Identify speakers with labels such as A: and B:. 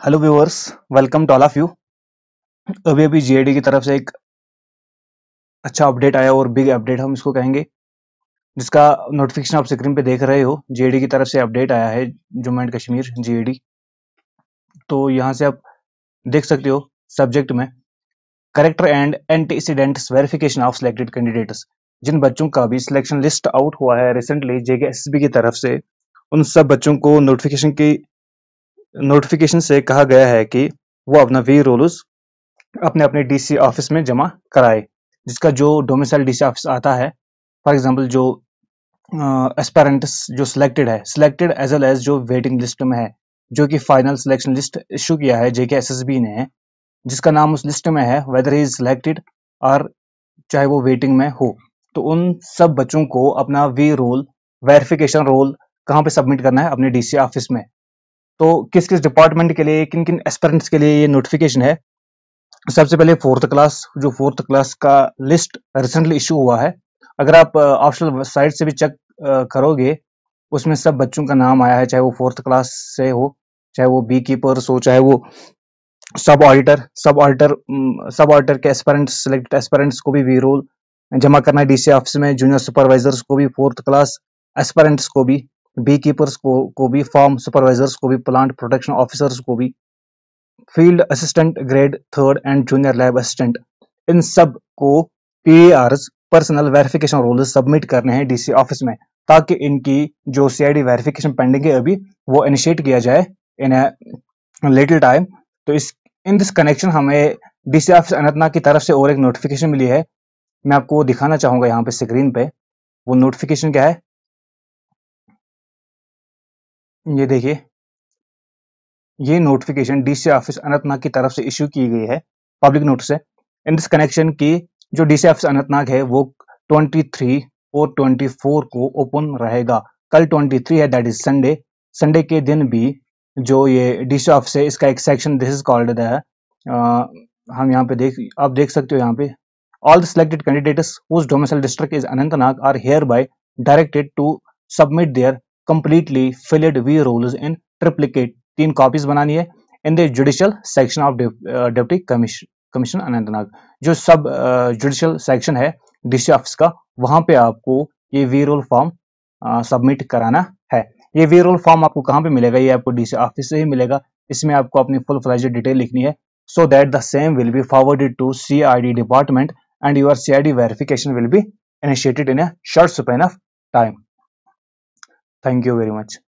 A: Hello viewers, welcome to all of you. अभी अभी GAD की तरफ से एक अच्छा अपडेट आया और बिग अपडेट हम इसको कहेंगे, जिसका नोटिफिकेशन आप स्क्रीन पे देख रहे हो। जीएडी की तरफ से अपडेट आया है, जम्मू एंड कश्मीर जीएडी। तो यहाँ से आप देख सकते हो सब्जेक्ट में character and antecedents verification of selected candidates. जिन बच्चों का भी सिलेक्शन लिस्ट आउट हुआ है रिसेंटली जेकेएसएसबी की तरफ से, उन सब बच्चों को नोटिफिकेशन से कहा गया है कि वो अपना वी रोल्स अपने अपने डीसी ऑफिस में जमा कराए, जिसका जो डोमिसाइल डीसी ऑफिस आता है। फॉर एग्जांपल जो एस्पेरेंट्स जो सिलेक्टेड एज वेल एज जो वेटिंग लिस्ट में है, जो कि फाइनल सिलेक्शन लिस्ट इशू किया है जेकेएसएसबी ने, जिसका नाम उस लिस्ट में है, वेदर इज सिलेक्टेड और चाहे वो वेटिंग में हो, तो उन सब बच्चों को अपना वी रोल वेरिफिकेशन रोल कहाँ पे सबमिट करना है? अपने डीसी ऑफिस में। तो किस किस डिपार्टमेंट के लिए, किन किन एस्पेरेंट्स के लिए ये नोटिफिकेशन है? सबसे पहले फोर्थ क्लास का लिस्ट रिसेंटली इशू हुआ है। अगर आप ऑफिशियल साइट से भी चेक करोगे, उसमें सब बच्चों का नाम आया है, चाहे वो फोर्थ क्लास से हो, चाहे वो बी कीपर्स हो, चाहे वो सब ऑडिटर के एस्पेरेंट्स, सिलेक्टेड एस्पेरेंट्स को भी रोल जमा करना है डीसी ऑफिस में। जूनियर सुपरवाइजर्स को भी, फोर्थ क्लास एस्पेरेंट्स को भी, बी कीपर्स को भी, फार्म सुपरवाइजर्स को भी, प्लांट प्रोटेक्शन ऑफिसर्स को भी, field assistant grade third and junior lab assistant, इन सब को PRs personal verification roll submit करने हैं डीसी ऑफिस में, ताकि इनकी जो सीआईडी वेरिफिकेशन पेंडिंग है अभी, वो इनिशिएट किया जाए इन लिटिल टाइम। तो इस इन दिस कनेक्शन हमें डीसी ऑफिस अनंतनाग की तरफ से और एक नोटिफिकेशन मिली है। मैं आपको वो दिखाना चाहूंगा यहाँ पे स्क्रीन पे। वो नोटिफिकेशन क्या है, ये देखिए। ये नोटिफिकेशन डीसी ऑफिस अनंतनाग की तरफ से इश्यू की गई है, पब्लिक नोटिस है। इन दिस कनेक्शन की जो डीसी ऑफिस अनंतनाग है, वो 23 और 24 को ओपन रहेगा। कल 23 है, दैट इज संडे। संडे के दिन भी जो ये डीसी ऑफिस है, इसका एक section, this is called the हम यहाँ पे आप देख सकते हो यहाँ पे, all the selected candidates whose domicile district is Anantnag are hereby directed to submit their completely filled V rolls in triplicate, 3 copies बनानी है, in the judicial section of deputy commission Anantnag. जो सब जुडिशियल सेक्शन है DC office का, वहां पे आपको ये वी रोल फॉर्म सबमिट कराना है। ये वी रोल फॉर्म आपको कहाँ पे मिलेगा? ये आपको डीसी ऑफिस से ही मिलेगा। इसमें आपको अपनी फुल फ्लेज्ड डिटेल लिखनी है, so that the same will be forwarded to CID department and your CID verification will be initiated in a short span of time. Thank you very much.